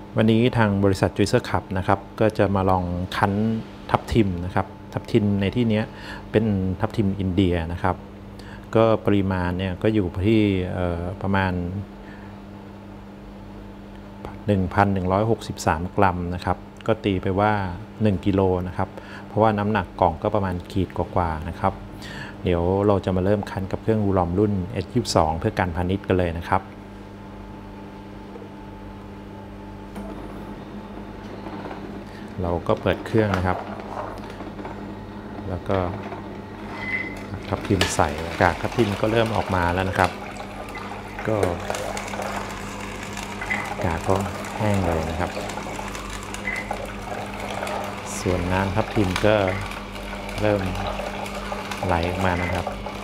วันนี้ทางบริษัทจุยเซอร์คับนะครับก็จะมาลองคั้นทับทิมนะครับทับทิมในที่นี้เป็นทับทิมอินเดียนะครับก็ปริมาณเนี่ยก็อยู่ที่ประมาณ 1,163 กรัมนะครับก็ตีไปว่า1กิโลนะครับเพราะว่าน้ำหนักกล่องก็ประมาณขีดกว่าๆนะครับเดี๋ยวเราจะมาเริ่มคั้นกับเครื่องวูลอมรุ่น S22 เพื่อการพาณิชย์กันเลยนะครับเราก็เปิดเครื่องนะครับแล้วก็ทับทิมใส่กากทับทิมก็เริ่มออกมาแล้วนะครับก็กากก็แห้งเลยนะครับส่วนน้ำทับทิมก็เริ่มไหลออกมานะครับ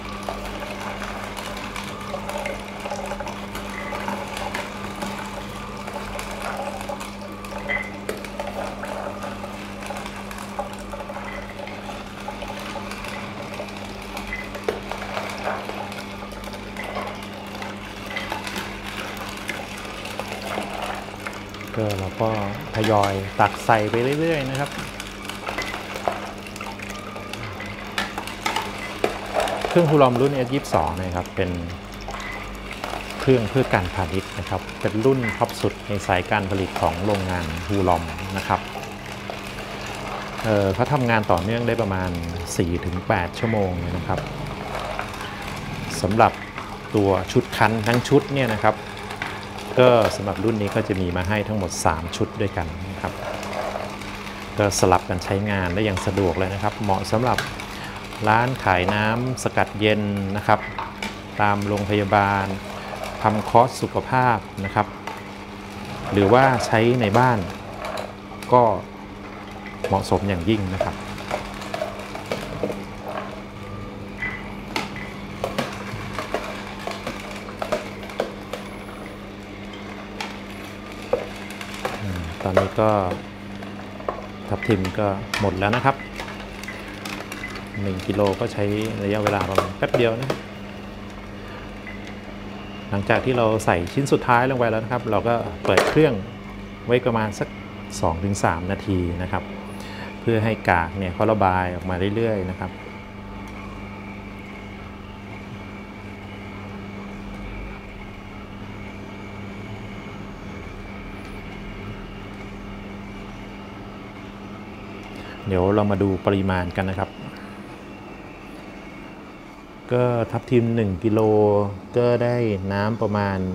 ก็เราก็ทยอยตักใส่ไปเรื่อยๆนะครับเครื่องฮูลอมรุ่น S22 นะครับเป็นเครื่องเพื่อการพาณิชย์นะครับเป็นรุ่นท็อปสุดในสายการผลิตของโรงงานฮูลอมนะครับเขาทำงานต่อเนื่องได้ประมาณ 4-8 ชั่วโมงนะครับสำหรับตัวชุดคั้นทั้งชุดเนี่ยนะครับก็สำหรับรุ่นนี้ก็จะมีมาให้ทั้งหมด3ชุดด้วยกันนะครับก็สลับกันใช้งานได้อย่างสะดวกเลยนะครับเหมาะสำหรับร้านขายน้ำสกัดเย็นนะครับตามโรงพยาบาลทำคอร์สสุขภาพนะครับหรือว่าใช้ในบ้านก็เหมาะสมอย่างยิ่งนะครับตอนนี้ก็ทับทิมก็หมดแล้วนะครับ1กิโลก็ใช้ระยะเวลาประมาณแป๊บเดียวนะหลังจากที่เราใส่ชิ้นสุดท้ายลงไปแล้วนะครับเราก็เปิดเครื่องไว้ประมาณสัก 2-3 นาทีนะครับเพื่อให้กากเนี่ยเขาระบายออกมาเรื่อยๆนะครับเดี๋ยวเรามาดูปริมาณกันนะครับก็ทับทิม1กิโลก็ได้น้ำประมาณ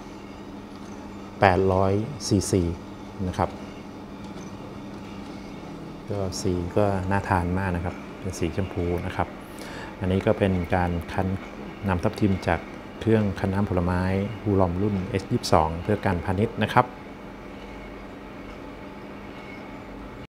800ซีซีนะครับก็สีก็น่าทานมากนะครับเป็นสีชมพูนะครับอันนี้ก็เป็นการคั้นน้ำทับทิมจากเครื่องคั้นน้ำผลไม้ฮูลอมรุ่น S22 เพื่อการพาณิชย์นะครับ